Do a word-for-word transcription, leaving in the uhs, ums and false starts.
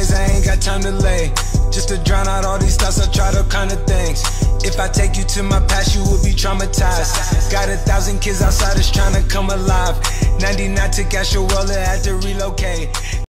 cause I ain't got time to lay. Just to drown out all these thoughts, I tried all kind of things. If I take you to my past, you will be traumatized. Got a thousand kids outside that's trying to come alive. ninety-nine took out your wallet, had to relocate.